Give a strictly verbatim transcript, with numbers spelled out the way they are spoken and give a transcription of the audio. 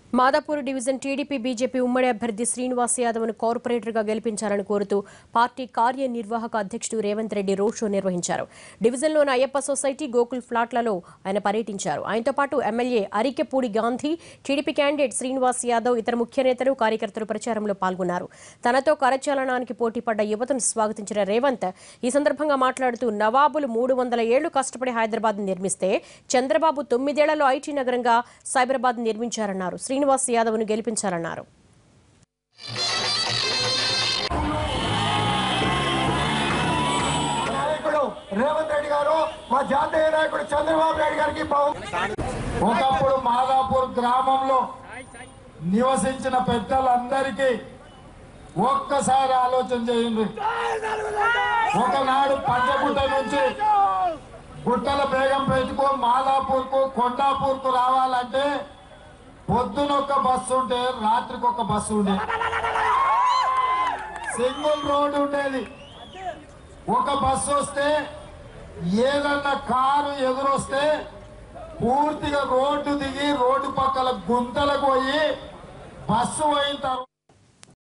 Madhapur division TDP BJP ఉమ్మడి అభ్యర్థి శ్రీనివాస్ యాదవ్ను కార్పొరేటర్గా గెలిపించాలని కోరుతూ పార్టీ కార్యనిర్వాహక అధ్యక్షుడు రేవంత్ రెడ్డి రోడ్ షో నిర్వహించారు. డివిజన్లోని అయ్యప్ప సొసైటీ, గోకుల్ ఫ్లాట్లలో ఆయన పర్యటించారు. ఆయనతో పాటు MLA Arikepudi Gandhi, TDP candidate Srinivas Yadav, ఇతర ముఖ్య నేతలు, కార్యకర్తలు ప్రచారంలో పాల్గొన్నారు. తనతో కరచాలనానికి పోటీ పడ్డ యువతను స్వాగతించిన రేవంత్ ఈ సందర్భంగా మాట్లాడుతూ నవాబులు మూడు వందల ఏళ్లు కష్టపడి హైదరాబాద్ నిర్మిస్తే చంద్రబాబు తొమ్మిదేళ్లలో ఐటీ నగరంగా సైబరాబాద్ నిర్మించారన్నారు. శ్రీనివాస్ యాదవ్ను గెలిపించాలన్నారు. రేవంత్ రెడ్డి గారు మా జాతీయ నాయకుడు చంద్రబాబు నాయుడు గారికి ఒకప్పుడు మాదాపూర్ గ్రామంలో నివసించిన పెద్దలందరికీ ఒక్కసారి ఆలోచన చేయండి. ఒకనాడు పంచగుట్ట నుంచి గుట్టల బేగం పెట్టుకో మాదాపూర్ కు కొండాపూర్ కు రావాలంటే పొద్దున ఒక బస్సు ఉంటే రాత్రికి ఒక బస్సు ఉండేది. సింగిల్ రోడ్ ఉండేది. ఒక బస్సు వస్తే ఏదన్నా కారు ఎదురొస్తే పూర్తిగా రోడ్డు దిగి రోడ్డు పక్కల గుంతలకు పోయి బస్సు పోయిన తర్వాత